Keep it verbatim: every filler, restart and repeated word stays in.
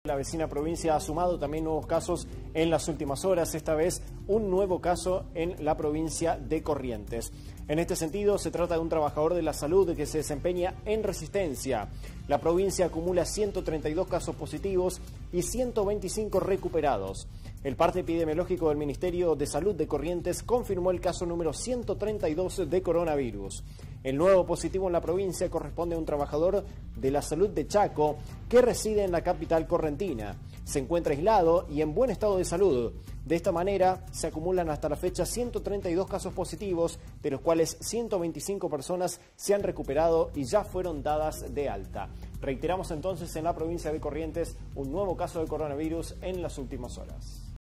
La vecina provincia ha sumado también nuevos casos en las últimas horas, esta vez un nuevo caso en la provincia de Corrientes. En este sentido, se trata de un trabajador de la salud que se desempeña en Resistencia. La provincia acumula ciento treinta y dos casos positivos y ciento veinticinco recuperados. El parte epidemiológico del Ministerio de Salud de Corrientes confirmó el caso número ciento treinta y dos de coronavirus. El nuevo positivo en la provincia corresponde a un trabajador de la salud de Chaco que reside en la capital correntina. Se encuentra aislado y en buen estado de salud. De esta manera, se acumulan hasta la fecha ciento treinta y dos casos positivos, de los cuales ciento veinticinco personas se han recuperado y ya fueron dadas de alta. Reiteramos entonces en la provincia de Corrientes un nuevo caso de coronavirus en las últimas horas.